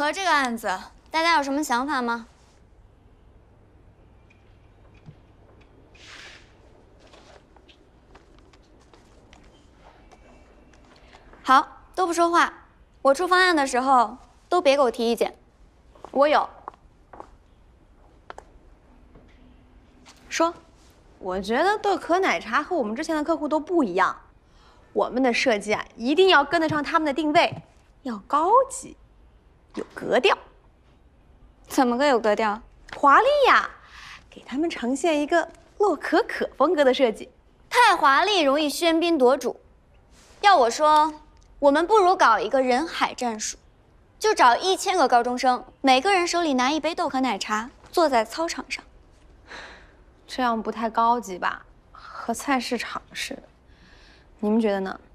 娥这个案子，大家有什么想法吗？好，都不说话。我出方案的时候，都别给我提意见。我有。说。 我觉得豆壳奶茶和我们之前的客户都不一样，我们的设计啊，一定要跟得上他们的定位，要高级，有格调。 怎么个有格调？ 华丽呀，给他们呈现一个洛可可风格的设计。 太华丽容易喧宾夺主。要我说，我们不如搞一个人海战术，就找1000个高中生，每个人手里拿一杯豆壳奶茶，坐在操场上。 这样不太高级吧？和菜市场似的。你们觉得呢？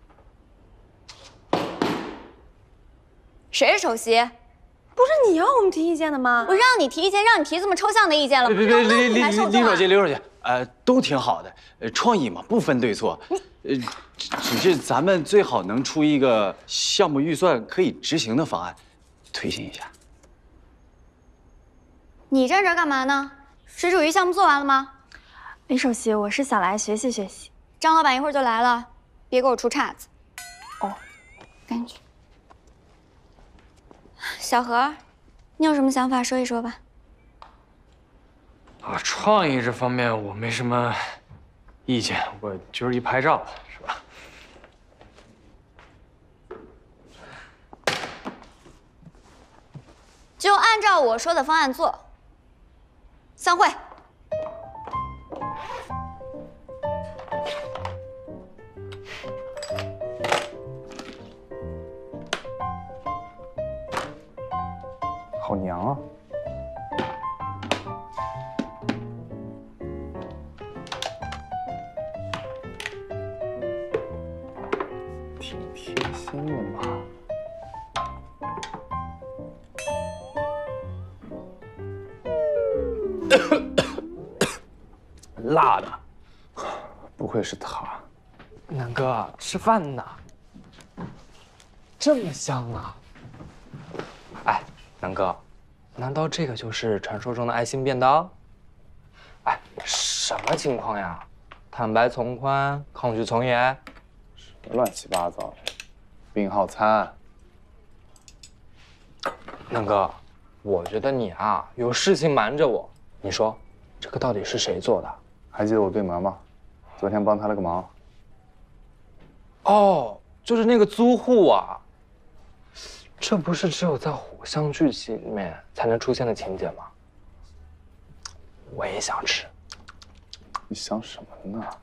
谁是首席？ 不是你要我们提意见的吗？ 我让你提意见，让你提这么抽象的意见了吗？ 别，李小姐，都挺好的，创意嘛，不分对错。只是咱们最好能出一个项目预算可以执行的方案，推行一下。 你站这儿干嘛呢？水煮鱼项目做完了吗？ 李首席，我是想来学习学习。 张老板一会儿就来了，别给我出岔子。 哦， 赶紧去。小何，你有什么想法说一说吧。 创意这方面我没什么意见，我就是一拍照，是吧？ 就按照我说的方案做。散会。 好娘啊！挺贴心的嘛。辣的，不愧是他。 南哥，吃饭呢，这么香啊！哎，南哥，难道这个就是传说中的爱心便当？哎，什么情况呀？坦白从宽，抗拒从严， 什么乱七八糟的，病号餐。 南哥，我觉得你啊有事情瞒着我。你说，这个到底是谁做的？ 还记得我对门吗？昨天帮他了个忙。 哦，就是那个租户啊。这不是只有在火象剧集里面才能出现的情节吗？我也想吃。 你想什么呢？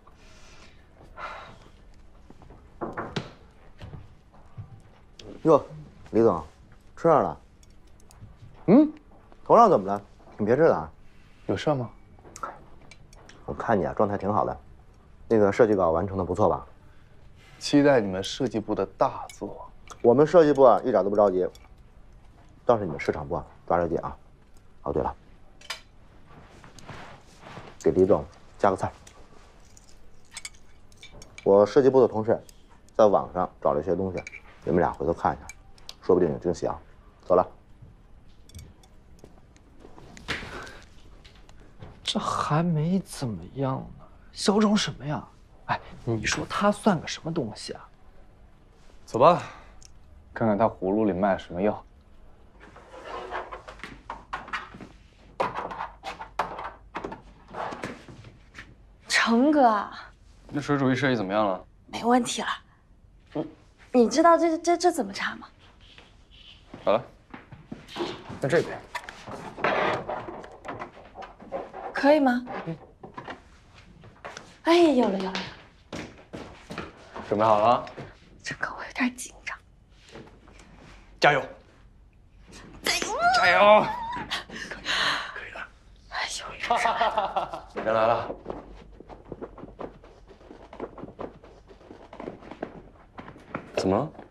哟，李总，吃上了。 嗯， 头上怎么了？挺别致的啊。 有事吗？ 我看你啊，状态挺好的。那个设计稿完成的不错吧？ 期待你们设计部的大作。 我们设计部啊，一点都不着急。倒是你们市场部啊，抓着紧啊。哦，对了，给李总加个菜。我设计部的同事在网上找了一些东西，你们俩回头看一下，说不定有惊喜啊。走了。 这还没怎么样呢，嚣张什么呀？哎，你说他算个什么东西啊？ 走吧，看看他葫芦里卖什么药。 成哥， 那水煮鱼设计怎么样了？ 没问题了。你知道这怎么查吗？ 好了，那这边可以吗？哎，有了。 准备好了？ 成哥，我有点紧张。 加油！加油！可以的。 哎呦， 人来了。怎么了？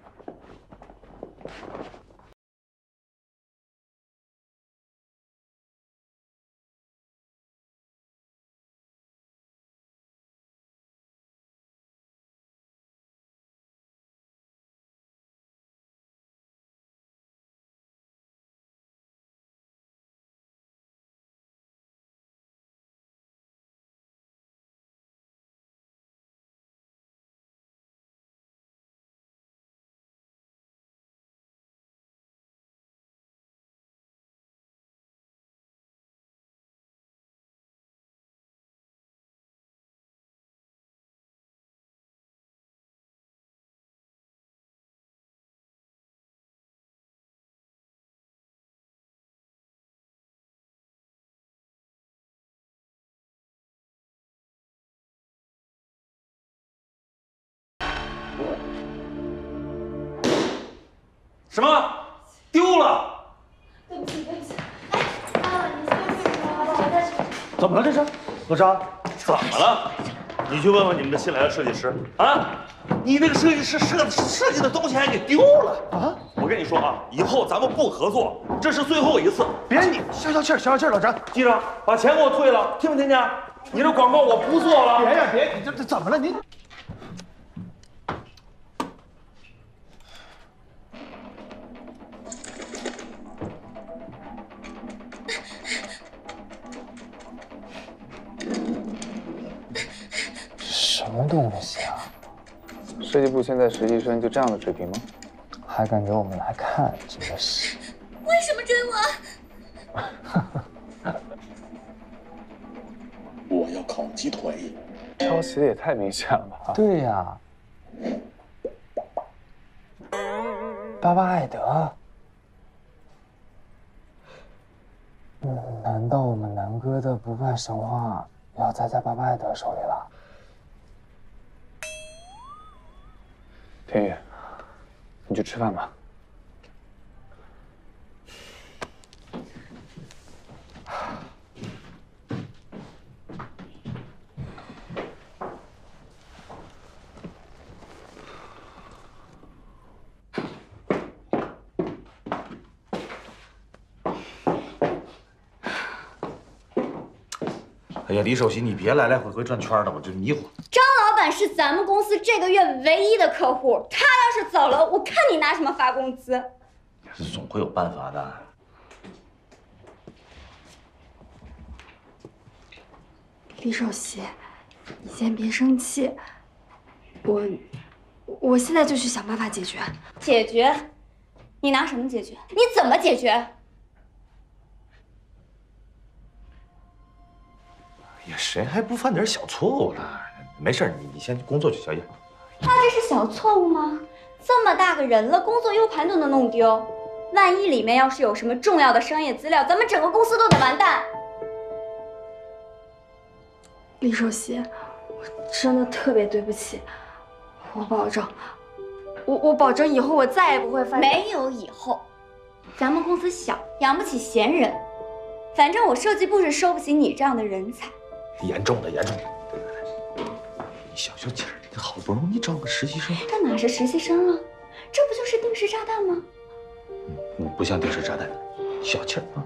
什么？丢了？ 对不起，对不起。哎，妈妈，你先睡着，我再去。 怎么了这是？老张，怎么了？你去问问你们的新来的设计师啊！你那个设计师设计的东西还给丢了啊！我跟你说啊，以后咱们不合作，这是最后一次。 别你消消气儿，消消气儿，老张， 记着把钱给我退了，听没听见？你这广告我不做了。 别呀别，你这怎么了你？ 什么东西啊？设计部现在实习生就这样的水平吗？还敢给我们来看，真的是。 为什么追我？ 我要烤鸡腿。 抄袭的也太明显了吧？对呀。巴巴艾德。难道我们南哥的不败神话要栽在巴巴艾德手里了？天宇，你去吃饭吧。 哎呀，李首席，你别来来回回转圈的，我就迷糊。 张老板是咱们公司这个月唯一的客户，他要是走了，我看你拿什么发工资？ 总会有办法的。 李首席，你先别生气，我现在就去想办法解决。 解决？你拿什么解决？你怎么解决？ 呀，谁还不犯点小错误了？没事，你先工作去，小叶。 他这是小错误吗？这么大个人了，工作 U 盘都能弄丢，万一里面要是有什么重要的商业资料，咱们整个公司都得完蛋。 李首席，我真的特别对不起，我保证，我保证以后我再也不会犯。 没有以后，咱们公司小，养不起闲人。反正我设计部是收不起你这样的人才。 严重的，严重的。对，你小心点儿，你好不容易招个实习生， 这哪是实习生啊？这不就是定时炸弹吗？ 你不像定时炸弹，小气儿啊。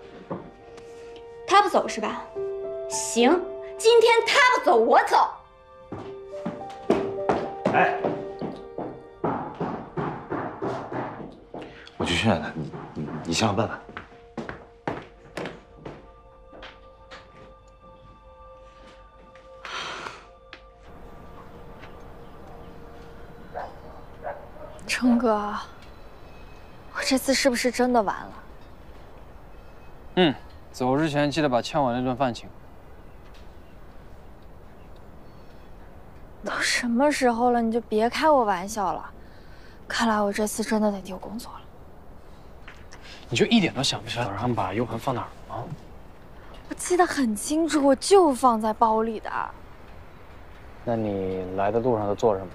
他不走是吧？行，今天他不走，我走。 哎，我去劝他，你想想办法。 成哥，我这次是不是真的完了？ 走之前记得把欠我那顿饭请。 都什么时候了，你就别开我玩笑了。看来我这次真的得丢工作了。 你就一点都想不起来早上把 U 盘放哪儿了吗？ 我记得很清楚，我就放在包里的。 那你来的路上都做什么？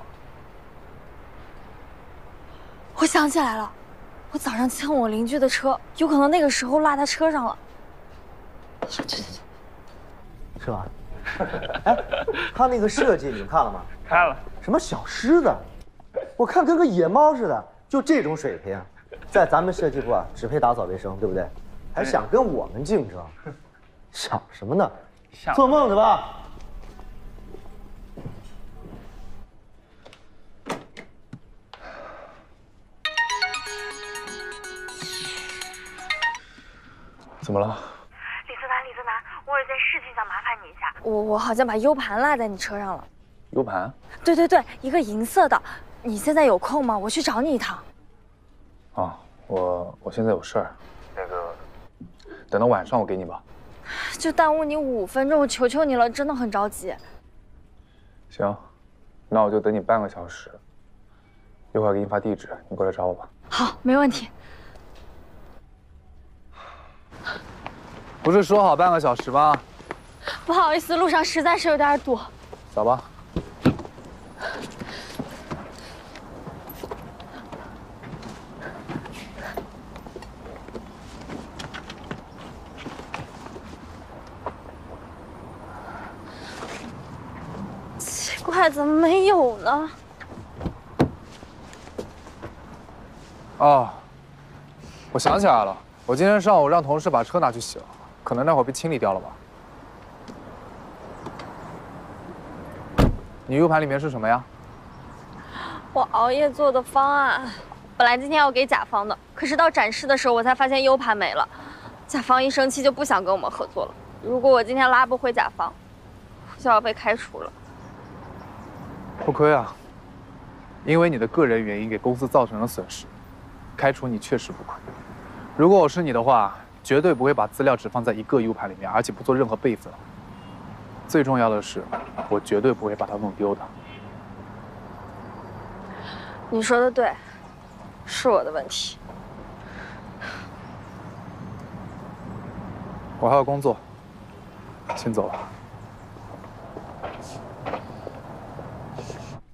我想起来了，我早上牵我邻居的车，有可能那个时候落他车上了。对， 是吧？哎，他那个设计你们看了吗？ 看了。 什么小狮子，我看跟个野猫似的，就这种水平，在咱们设计部啊，只配打扫卫生，对不对？还想跟我们竞争，想什么呢？做梦的吧！ 怎么了？ 李泽南，我有件事情想麻烦你一下。 我好像把 U 盘落在你车上了。 U 盘？ 对，一个银色的。你现在有空吗？我去找你一趟。 啊，我现在有事儿，那个等到晚上我给你吧。 就耽误你5分钟，我求求你了，真的很着急。 行，那我就等你半个小时，一会儿给你发地址，你过来找我吧。 好，没问题。 不是说好半个小时吗？ 不好意思，路上实在是有点堵。 走吧。 牌怎么没有呢？ 哦，我想起来了，我今天上午让同事把车拿去洗了，可能那会儿被清理掉了吧。你 U 盘里面是什么呀？ 我熬夜做的方案，本来今天要给甲方的，可是到展示的时候我才发现 U 盘没了，甲方一生气就不想跟我们合作了。如果我今天拉不回甲方，我就要被开除了。 不亏啊，因为你的个人原因给公司造成了损失，开除你确实不亏。如果我是你的话，绝对不会把资料只放在一个 U 盘里面，而且不做任何备份。最重要的是，我绝对不会把它弄丢的。 你说的对，是我的问题。 我还要工作，先走了。